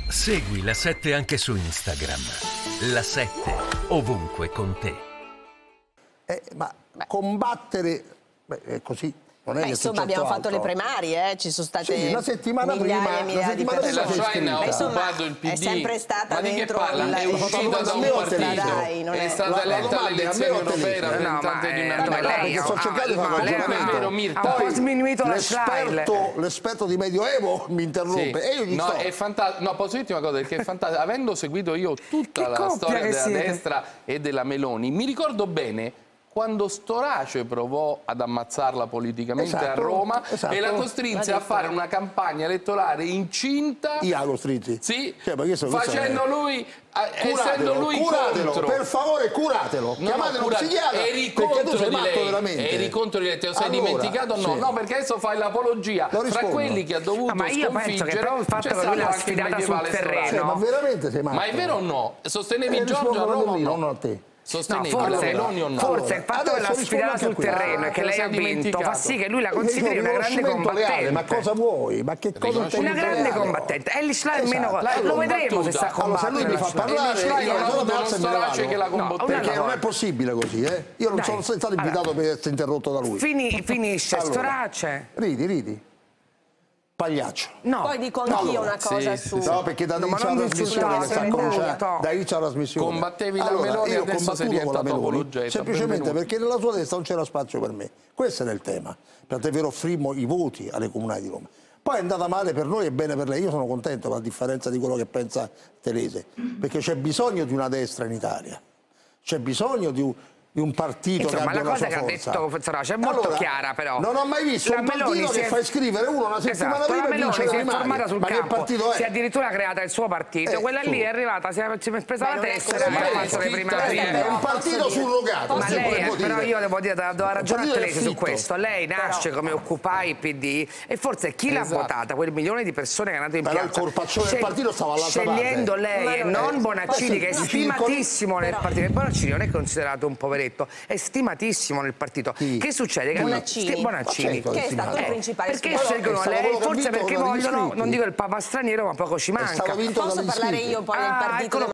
Segui La 7 anche su Instagram. La 7 ovunque con te. Ma combattere è così. Non è che insomma abbiamo fatto le primarie, ci sono state una settimana migliaia e migliaia di persone. La Schlein ha occupato il PD. È sempre stata ma di che dentro parla? È uscita da un partito, è stata eletta alle elezioni europee rappresentante di una che sto cercando di fare ha un po' sminuito la Schlein. L'esperto di Medioevo mi interrompe e io gli sto... è fantastico. No, posso dirti una cosa, perché è fantastico. Avendo seguito io tutta la storia della destra e della Meloni, mi ricordo bene quando Storace provò ad ammazzarla politicamente a Roma e la costrinse a fare una campagna elettorale incinta. Io la costrinsi? Sì, Cioè, facendo lui, essendo lui contro. Per favore, curatelo. Chiamatelo un psichiatra. Eri contro di lei. Veramente. Eri contro di lei, te lo sei dimenticato? No, no, perché adesso fai l'apologia. Fra quelli che ha dovuto ma io penso che però il fatto che lui l'ha sfidata sul terreno. Ma veramente sei matto? Ma è vero o no? Sostenevi Giorgio a Roma o no? Non a te. Sostenevi forse il fatto che l'ha sfidata sul terreno e che lei ha vinto fa sì che lui la consideri una grande combattente. Ma cosa vuoi? Ma che cosa una grande combattente. E l'Islam almeno lo vedremo se sa combattere. Se lui mi fa parlare io non ho uno Storace che la combatteva. Perché non è possibile così, Io non sono stato invitato per essere interrotto da lui. Finisce Storace. Ridi. Pagliaccio. No. Poi dico anch'io una cosa su... No, perché da lì c'è la trasmissione che sta cominciando. Da lì c'è la trasmissione. Combattevi la Meloni e adesso sei diventato apologeta. Semplicemente perché nella sua testa non c'era spazio per me. Questo era il tema. Per vero offrimmo i voti alle comunali di Roma. Poi è andata male per noi e bene per lei. Io sono contento, a differenza di quello che pensa Telese. Perché c'è bisogno di una destra in Italia. C'è bisogno di un partito che abbia una sua forza. Ma la cosa che ha detto Storace è molto chiara, però. Non ho mai visto un partito che fa iscrivere uno una settimana prima e vince le primarie. Sul campo. Si è addirittura creata il suo partito. Quella lì è arrivata, si è presa la tessera e ha fatto le primarie. È un partito surrogato. Ma lei, però io devo dire, do ragione a Telese su questo. Lei nasce come Occupy PD e forse chi l'ha votata, quel milione di persone che è andato in piazza, il corpaccione del partito stava all'altra parte. Scegliendo lei e non Bonaccini, che è stimatissimo nel partito. E Bonaccini non è considerato un poveretto, è stimatissimo nel partito. Che succede? Bonaccini. Che è stato il principale. Perché scelgono lei? Forse perché vogliono, non dico il papa straniero, ma poco ci manca. Posso parlare io poi del partito?